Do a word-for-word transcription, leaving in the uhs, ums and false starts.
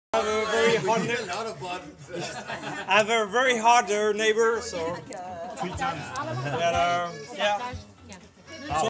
I have a very hot neighbor. I have a very hot uh, neighbor, so. Yeah, uh, yeah.